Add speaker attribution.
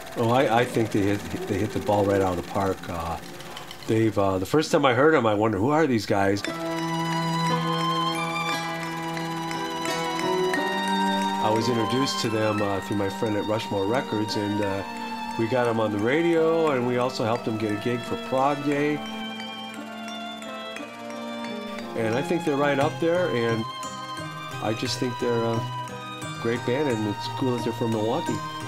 Speaker 1: Oh, I think they hit the ball right out of the park. The first time I heard them, I wondered, who are these guys? I was introduced to them through my friend at Rushmore Records, and we got them on the radio, and we also helped them get a gig for Prog Day. And I think they're right up there, and I just think they're a great band, and it's cool that they're from Milwaukee.